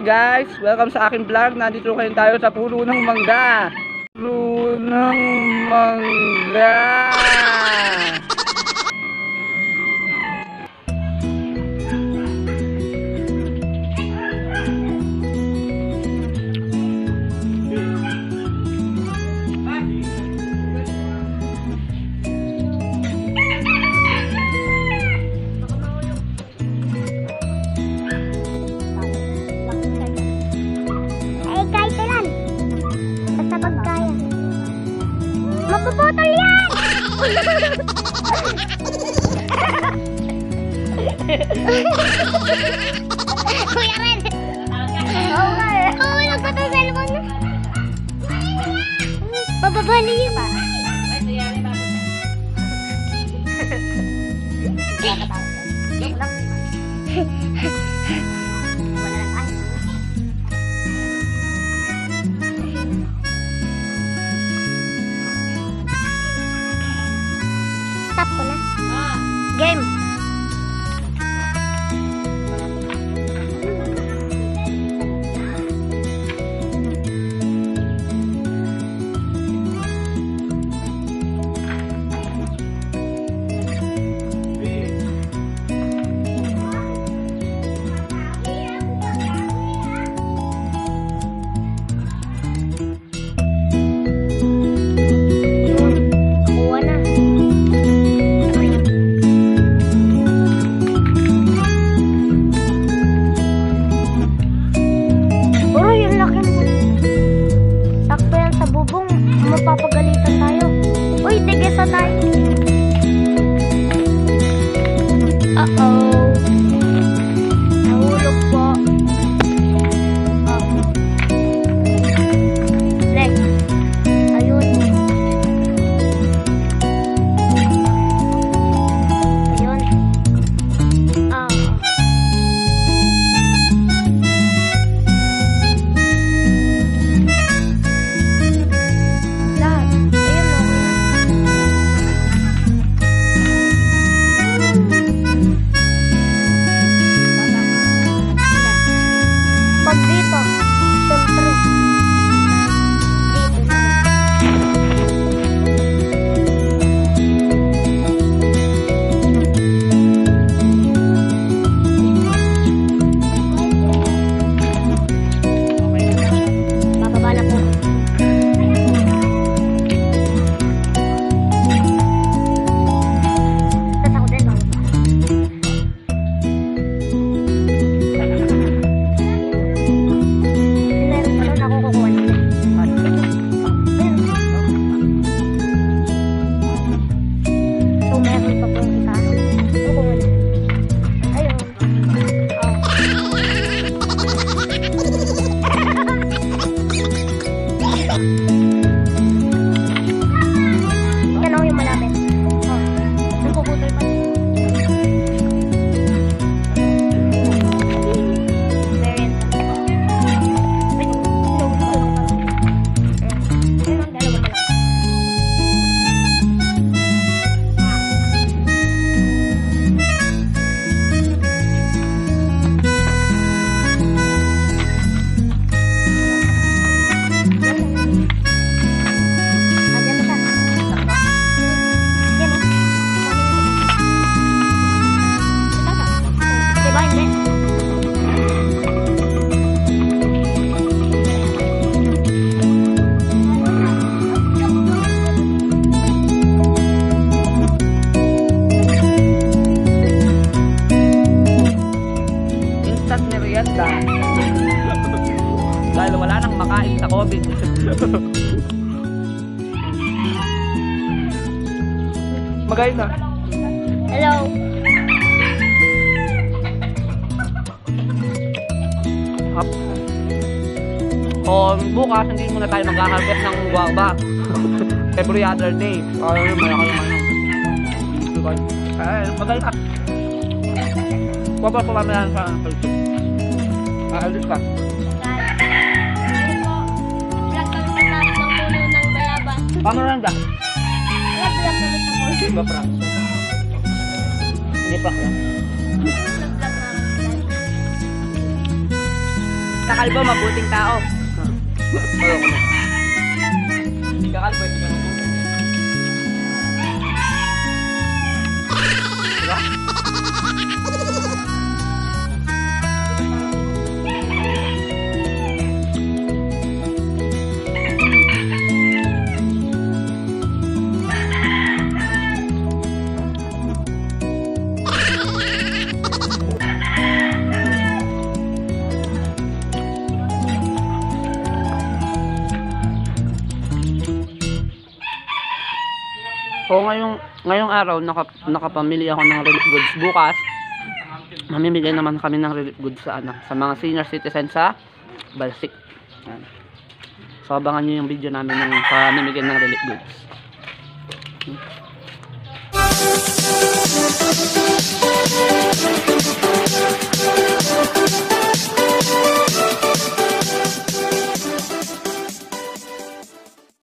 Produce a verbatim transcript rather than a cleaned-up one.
guys, welcome sa aking vlog. Nandito kayo tayo sa puno ng mangga. Puno ng mangga. Mapuputol yan! Kuya Ren! Oo nga eh! Oo, nagpatay sa cellphone na! Bababali yun ba? Joke lang. Wala lang tayo. Stop ko na. Game. Mapapagalitan tayo. Uy, tigisa tayo. Uh-oh. Nahulog po. Oh. Next. Ayun. Ayun. Ah. Dito, siyempre. Dito na. Bababa na po. Tas ako din, bababa. Dahil wala nang makain sa COVID. Magayon na. Hello. Up. O bukas hindi muna tayo mag-harvest ng guava. Every other day. O yun, malaki naman yun. Ay, magayon na. Guava pa kami lang sa Facebook. Aalis ka. Paano lang ba? Hindi ba prank? Hindi prank lang. Kakalbo, mabuting tao. Ayaw ko na. Hindi kakalbo, hindi ka mabuting. Diba? So ngayong ngayong araw naka, nakapamili ako ng relief goods. Bukas mamimigay naman kami ng relief goods sa ano, sa mga senior citizen sa Balsik. Yan. So abangan niyo yung video namin ng pamimigay ng relief goods. Hmm.